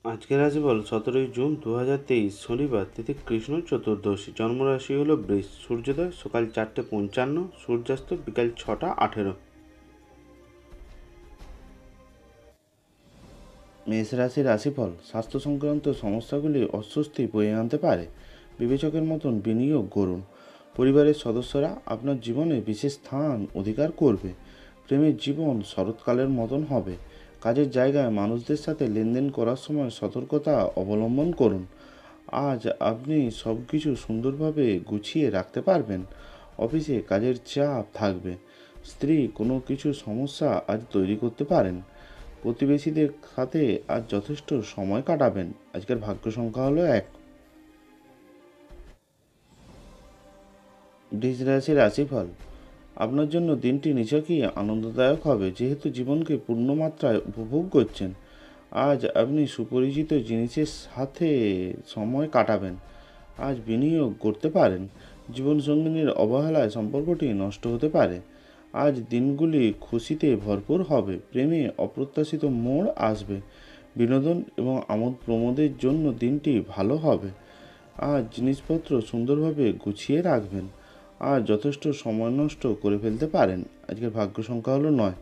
আজকের রাশিফল 17ই জুন 2023 শনিবার, তিথি কৃষ্ণ চতুর্দশী, জন্মরাশি হলো বৃষ, সূর্যোদয় সকাল 4:55, সূর্যাস্ত বিকাল 6:18। মেষ রাশির রাশিফল। স্বাস্থ্য সংক্রান্ত সমস্যাগুলি অস্বস্তি বয়ে আনতে পারে। বিবেচকের মতন বিনিয়োগ করুন। পরিবারের সদস্যরা আপনার জীবনে বিশেষ স্থান অধিকার করবে। প্রেমের জীবন শরৎকালের মতন হবে। কাজের জায়গায় মানুষদের সাথে লেনদেন করার সময় সতর্কতা অবলম্বন করুন। আজ আপনি সব কিছু সুন্দরভাবে গুছিয়ে রাখতে পারবেন। অফিসে কাজের চাপ থাকবে। স্ত্রী কোনো কিছু সমস্যা আজ তৈরি করতে পারেন। প্রতিবেশীদের সাথে আজ যথেষ্ট সময় কাটাবেন। আজকের ভাগ্য সংখ্যা হলো 1। বৃষ রাশির রাশিফল। আপনার জন্য দিনটি নিছকই আনন্দদায়ক হবে, যেহেতু জীবনকে পূর্ণ মাত্রায় উপভোগ করছেন। আজ আপনি সুপরিচিত জিনিসের সাথে সময় কাটাবেন। আজ বিনিয়োগ করতে পারেন। জীবনসঙ্গিনীর অবহেলায় সম্পর্কটি নষ্ট হতে পারে। আজ দিনগুলি খুশিতে ভরপুর হবে। প্রেমে অপ্রত্যাশিত মোড় আসবে। বিনোদন এবং আমোদ প্রমোদের জন্য দিনটি ভালো হবে। আজ জিনিসপত্র সুন্দরভাবে গুছিয়ে রাখবেন। আর যথেষ্ট সময় নষ্ট করে ফেলতে পারেন। আজকের ভাগ্য সংখ্যা হলো 9।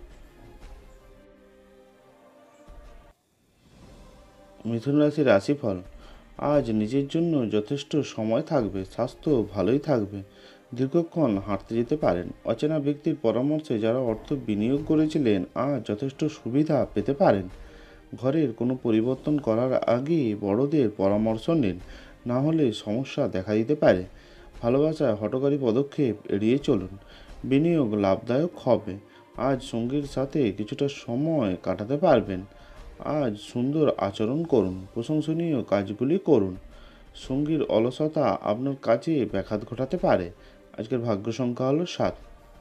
মিথুন রাশির রাশিফল। আজ নিজের জন্য যথেষ্ট সময় থাকবে। স্বাস্থ্য ভালোই থাকবে। দীর্ঘক্ষণ হাঁটতে যেতে পারেন। অচেনা ব্যক্তির পরামর্শে যারা অর্থ বিনিয়োগ করেছিলেন আজ যথেষ্ট সুবিধা পেতে পারেন। ঘরের কোনো পরিবর্তন করার আগে বড়দের পরামর্শ নিন, না হলে সমস্যা দেখা দিতে পারে। ভালোবাসায় হঠকারী পদক্ষেপ এড়িয়ে চলুন। বিনিয়োগ লাভদায়ক হবে। আজ সঙ্গীর সাথে কিছুটা সময় কাটাতে পারবেন। আজ সুন্দর আচরণ করুন। প্রশংসনীয় কাজগুলি করুন। সঙ্গীর অলসতা আপনার কাজে ব্যাঘাত ঘটাতে পারে। আজকের ভাগ্য সংখ্যা হলো 7।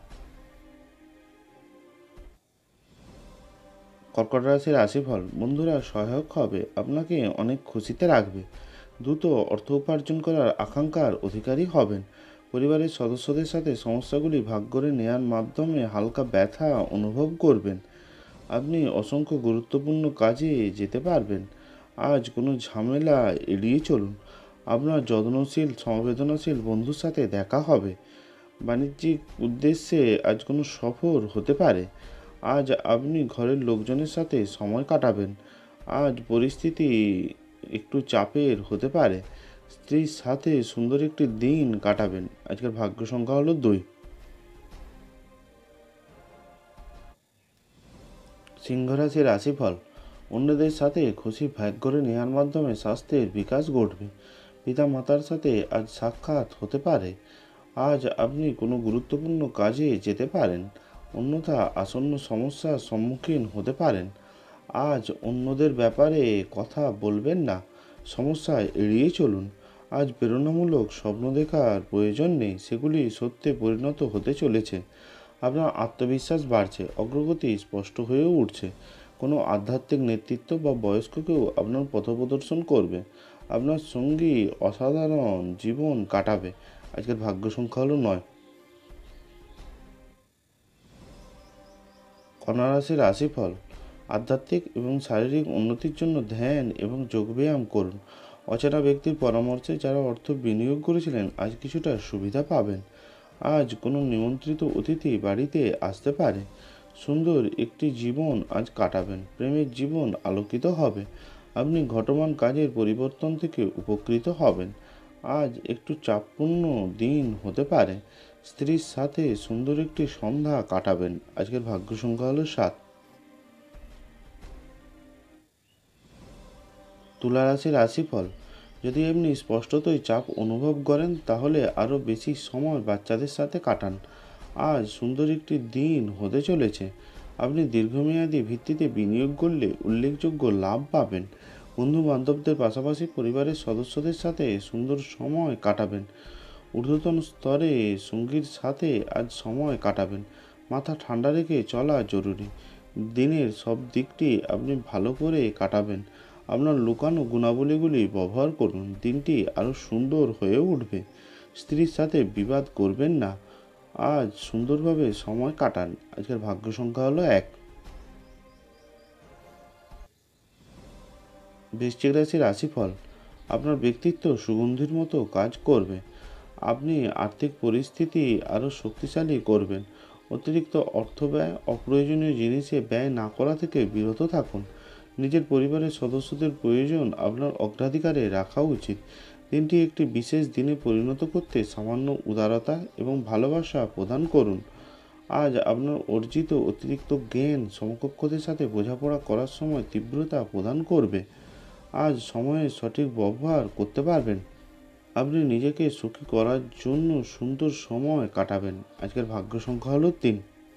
কর্কট রাশির রাশিফল। বন্ধুরা সহায়ক হবে, আপনাকে অনেক খুশিতে রাখবে। দ্রুত অর্থ উপার্জন করার আকাঙ্ক্ষার অধিকারী হবেন। পরিবারের সদস্যদের সাথে সমস্যাগুলি ভাগ করে নেওয়ার মাধ্যমে হালকা ব্যথা অনুভব করবেন। আপনি অসংখ্য গুরুত্বপূর্ণ কাজে যেতে পারবেন। আজ কোনো ঝামেলা এড়িয়ে চলুন। আপনার যত্নশীল সংবেদনশীল বন্ধুর সাথে দেখা হবে। বাণিজ্যিক উদ্দেশ্যে আজ কোনো সফর হতে পারে। আজ আপনি ঘরের লোকজনের সাথে সময় কাটাবেন। আজ পরিস্থিতি একটু চাপের হতে পারে। স্ত্রীর সাথে সুন্দর একটি দিন কাটাবেন। আজকের ভাগ্য সংখ্যা হলো 2। সিংহ রাশির রাশিফল। অন্যদের সাথে খুশি ভাগ করে নেওয়ার মাধ্যমে স্বাস্থ্যের বিকাশ ঘটবে। পিতা মাতার সাথে আজ সাক্ষাৎ হতে পারে। আজ আপনি কোনো গুরুত্বপূর্ণ কাজে যেতে পারেন, অন্যথা আসন্ন সমস্যার সম্মুখীন হতে পারেন। আজ অন্যদের ব্যাপারে কথা বলবেন না। সমস্যা এড়িয়ে চলুন। আজ প্রেরণামূলক স্বপ্ন দেখার প্রয়োজন নেই, সেগুলি সত্যে পরিণত হতে চলেছে। আপনার আত্মবিশ্বাস বাড়ছে। অগ্রগতি স্পষ্ট হয়ে উঠছে। কোনো আধ্যাত্মিক নেতৃত্ব বা বয়স্ক কেউ আপনার পথপ্রদর্শন করবে। আপনার সঙ্গী অসাধারণ জীবন কাটাবে। আজকের ভাগ্য সংখ্যা হলো 9। কন্যা রাশির রাশিফল। আধ্যাত্মিক এবং শারীরিক উন্নতির জন্য ধ্যান এবং যোগব্যায়াম করুন। অচেনা ব্যক্তির পরামর্শে যারা অর্থ বিনিয়োগ করেছিলেন আজ কিছুটা সুবিধা পাবেন। আজ কোনো নিমন্ত্রিত অতিথি বাড়িতে আসতে পারে। সুন্দর একটি জীবন আজ কাটাবেন। প্রেমের জীবন আলোকিত হবে। আপনি ঘটমান কাজের পরিবর্তন থেকে উপকৃত হবেন। আজ একটু চাপপূর্ণ দিন হতে পারে। স্ত্রীর সাথে সুন্দর একটি সন্ধ্যা কাটাবেন। আজকের ভাগ্য সংখ্যা হলো 7। তুলা রাশির রাশিফল। যদি আপনি স্পষ্টতই চাপ অনুভব করেন তাহলে আরও বেশি সময় বাচ্চাদের সাথে কাটান। আজ সুন্দর একটি দিন হতে চলেছে। আপনি দীর্ঘমেয়াদী ভিত্তিতে বিনিয়োগ করলে উল্লেখযোগ্য লাভ পাবেন। বন্ধু বান্ধবদের পাশাপাশি পরিবারের সদস্যদের সাথে সুন্দর সময় কাটাবেন। ঊর্ধ্বতন স্তরে সঙ্গীর সাথে আজ সময় কাটাবেন। মাথা ঠান্ডা রেখে চলা জরুরি। দিনের সব দিকটি আপনি ভালো করে কাটাবেন। আপনার লুকানো গুণাবলীগুলি ব্যবহার করুন। দিনটি আরও সুন্দর হয়ে উঠবে। স্ত্রীর সাথে বিবাদ করবেন না। আজ সুন্দরভাবে সময় কাটান। আজকের ভাগ্য সংখ্যা হলো 1। বৃশ্চিক রাশির রাশিফল। আপনার ব্যক্তিত্ব সুগন্ধির মতো কাজ করবে। আপনি আর্থিক পরিস্থিতি আরও শক্তিশালী করবেন। অতিরিক্ত অর্থ ব্যয়, অপ্রয়োজনীয় জিনিসে ব্যয় না করা থেকে বিরত থাকুন। নিজের পরিবারের সদস্যদের প্রয়োজন আপনার অগ্রাধিকারে রাখা উচিত। দিনটি একটি বিশেষ দিনে পরিণত করতে সামান্য উদারতা এবং ভালোবাসা প্রদান করুন। আজ আপনার অর্জিত অতিরিক্ত জ্ঞান সমকক্ষদের সাথে বোঝাপড়া করার সময় তীব্রতা প্রদান করবে। আজ সময়ের সঠিক ব্যবহার করতে পারবেন। আপনি নিজেকে সুখী করার জন্য সুন্দর সময় কাটাবেন। আজকের ভাগ্য সংখ্যা হলো 3।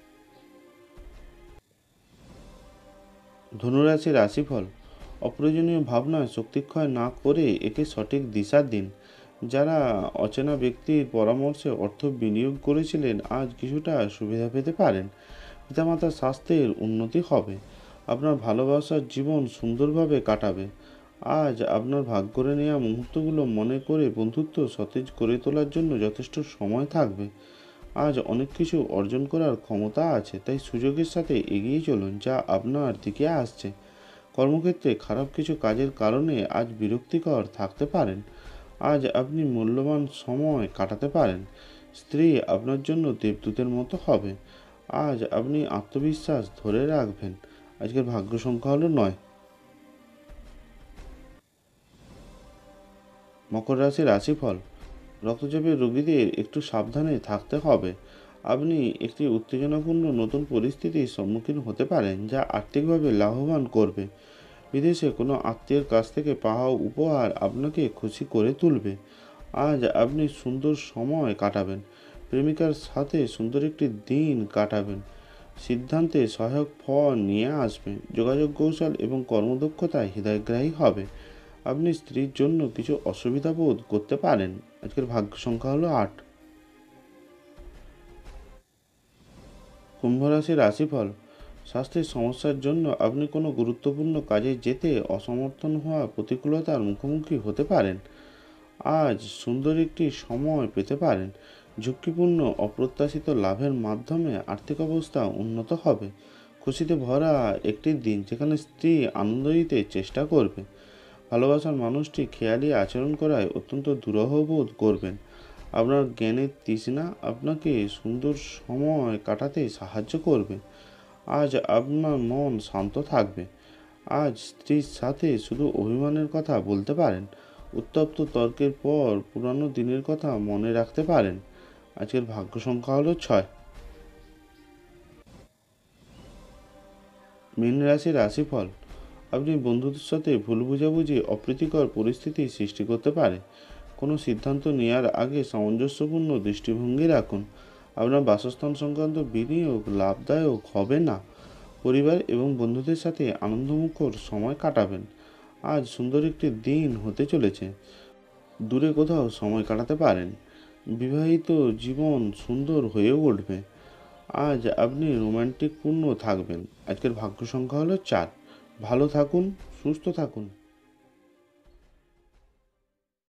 ধনুরাশির রাশিফল। অপ্রয়োজনীয় ভাবনায় শক্তিক্ষয় না করে একে সঠিক দিশা দিন। যারা অচেনা ব্যক্তির পরামর্শে অর্থ বিনিয়োগ করেছিলেন আজ কিছুটা সুবিধা পেতে পারেন। পিতামাতার স্বাস্থ্যের উন্নতি হবে। আপনার ভালোবাসার জীবন সুন্দরভাবে কাটাবে। আজ আপনার ভাগ করে নেওয়া মুহূর্তগুলো মনে করে বন্ধুত্ব সতেজ করে তোলার জন্য যথেষ্ট সময় থাকবে। আজ অনেক কিছু অর্জন করার ক্ষমতা আছে, তাই সুযোগের সাথে এগিয়ে চলুন যা আপনার দিকে আসছে। কর্মক্ষেত্রে খারাপ কিছু কাজের কারণে আজ বিরক্তিকর থাকতে পারেন। আজ আপনি মূল্যবান সময় কাটাতে পারেন। স্ত্রী আপনার জন্য দেবদূতের মতো হবে। আজ আপনি আত্মবিশ্বাস ধরে রাখবেন। আজকের ভাগ্য সংখ্যা হলো 9। মকর রাশির রাশিফল। রক্তচাপের রোগীদের একটু সাবধানে থাকতে হবে। আপনি একটি উত্তেজনাপূর্ণ নতুন পরিস্থিতির সম্মুখীন হতে পারেন যা আর্থিকভাবে লাভবান করবে। বিদেশে কোনো আত্মীয়ের কাছ থেকে পাওয়া উপহার আপনাকে খুশি করে তুলবে। আজ আপনি সুন্দর সময় কাটাবেন। প্রেমিকার সাথে সুন্দর একটি দিন কাটাবেন। সিদ্ধান্তে সহায়ক ফল নিয়ে আসবে। যোগাযোগ কৌশল এবং কর্মদক্ষতা হৃদয়গ্রাহী হবে। আপনি স্ত্রীর জন্য কিছু অসুবিধা বোধ করতে পারেন। আজকের ভাগ্য সংখ্যা হলো 8। কুম্ভ রাশির রাশিফল। স্বাস্থ্যের সমস্যার জন্য আপনি কোনো গুরুত্বপূর্ণ কাজে যেতে অসমর্থন হওয়া প্রতিকূলতার মুখোমুখি হতে পারেন। আজ সুন্দর একটি সময় পেতে পারেন। ঝুঁকিপূর্ণ অপ্রত্যাশিত লাভের মাধ্যমে আর্থিক অবস্থা উন্নত হবে। খুশিতে ভরা একটি দিন যেখানে স্ত্রী আনন্দ দিতে চেষ্টা করবে। ভালোবাসার মানুষটি খেয়ালি আচরণ করায় অত্যন্ত দুরূহ বোধ করবেন। আপনার জ্ঞানের তৃষ্ণা আপনাকে সুন্দর সময় কাটাতে সাহায্য করবে। আজ আপনার মন শান্ত থাকবে। আজ স্ত্রীর সাথে শুধু অভিমানের কথা বলতে পারেন। উত্তপ্ত তর্কের পর পুরানো দিনের কথা মনে রাখতে পারেন। আজকের ভাগ্য সংখ্যা হলো 6। মীন রাশির রাশিফল। আপনি বন্ধুদের সাথে ভুল বোঝাবুঝি অপ্রীতিকর পরিস্থিতি সৃষ্টি করতে পারে। কোনো সিদ্ধান্ত নেওয়ার আগে সামঞ্জস্যপূর্ণ দৃষ্টিভঙ্গি রাখুন। আপনার বাসস্থান সংক্রান্ত বিনিয়োগ লাভদায়ক হবে না। পরিবার এবং বন্ধুদের সাথে আনন্দমুখর সময় কাটাবেন। আজ সুন্দর একটি দিন হতে চলেছে। দূরে কোথাও সময় কাটাতে পারেন। বিবাহিত জীবন সুন্দর হয়ে উঠবে। আজ আপনি রোমান্টিকপূর্ণ থাকবেন। আজকের ভাগ্য সংখ্যা হলো 4। ভালো থাকুন, সুস্থ থাকুন।